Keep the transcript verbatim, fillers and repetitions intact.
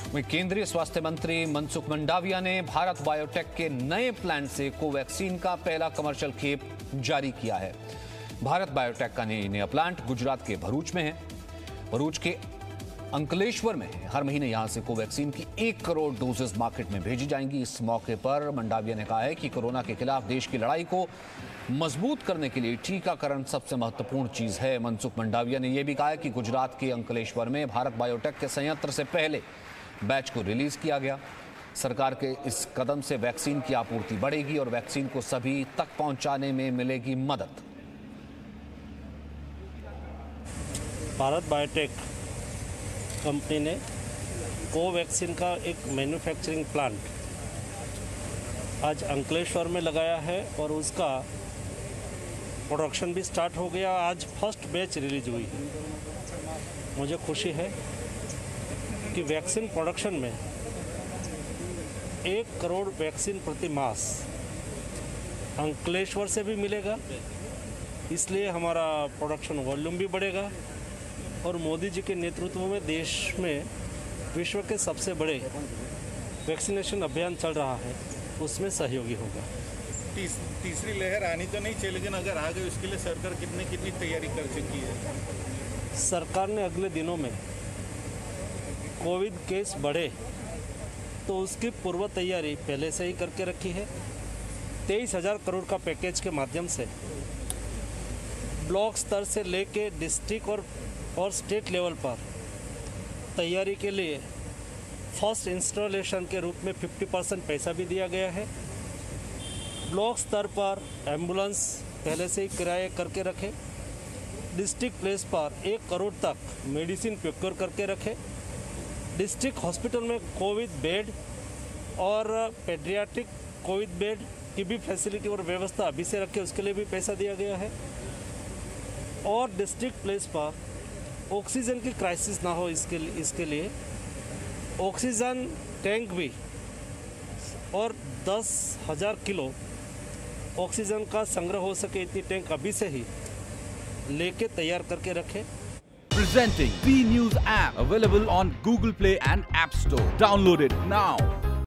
केंद्रीय स्वास्थ्य मंत्री मनसुख मंडाविया ने भारत बायोटेक के नए प्लान से कोवैक्सीन का पहला कमर्शियल खेप जारी किया है। भारत बायोटेक का नया प्लांट गुजरात के भरूच में है। भरूच के अंकलेश्वर में है। हर महीने यहां से कोवैक्सीन की एक करोड़ डोजेस मार्केट में भेजी जाएंगी। इस मौके पर मंडाविया ने कहा है कि कोरोना के खिलाफ देश की लड़ाई को मजबूत करने के लिए टीकाकरण सबसे महत्वपूर्ण चीज है। मनसुख मंडाविया ने यह भी कहा है कि गुजरात के अंकलेश्वर में भारत बायोटेक के संयंत्र से पहले बैच को रिलीज किया गया। सरकार के इस कदम से वैक्सीन की आपूर्ति बढ़ेगी और वैक्सीन को सभी तक पहुंचाने में मिलेगी मदद। भारत बायोटेक कंपनी ने कोवैक्सीन का एक मैन्युफैक्चरिंग प्लांट आज अंकलेश्वर में लगाया है और उसका प्रोडक्शन भी स्टार्ट हो गया। आज फर्स्ट बैच रिलीज हुई है। मुझे खुशी है कि वैक्सीन प्रोडक्शन में एक करोड़ वैक्सीन प्रति मास अंकलेश्वर से भी मिलेगा, इसलिए हमारा प्रोडक्शन वॉल्यूम भी बढ़ेगा और मोदी जी के नेतृत्व में देश में विश्व के सबसे बड़े वैक्सीनेशन अभियान चल रहा है, उसमें सहयोगी होगा। तीस, तीसरी लहर आनी तो नहीं चाहिए, लेकिन अगर आ गई उसके लिए सरकार कितनी कितनी तैयारी कर चुकी है? सरकार ने अगले दिनों में कोविड केस बढ़े तो उसकी पूर्व तैयारी पहले से ही करके रखी है। तेईस हजार करोड़ का पैकेज के माध्यम से ब्लॉक स्तर से लेके डिस्ट्रिक्ट और और स्टेट लेवल पर तैयारी के लिए फर्स्ट इंस्टॉलेशन के रूप में पचास परसेंट पैसा भी दिया गया है। ब्लॉक स्तर पर एम्बुलेंस पहले से ही किराए करके रखे। डिस्ट्रिक्ट प्लेस पर एक करोड़ तक मेडिसिन प्रोक्योर करके रखे। डिस्ट्रिक्ट हॉस्पिटल में कोविड बेड और पेडियाट्रिक कोविड बेड की भी फैसिलिटी और व्यवस्था अभी से रखे, उसके लिए भी पैसा दिया गया है। और डिस्ट्रिक्ट प्लेस पर ऑक्सीजन की क्राइसिस ना हो, इसके लिए इसके लिए ऑक्सीजन टैंक भी और दस हजार किलो ऑक्सीजन का संग्रह हो सके, इतनी टैंक अभी से ही लेके तैयार करके रखे। Presenting B News app, available on Google Play and App Store. Download it now.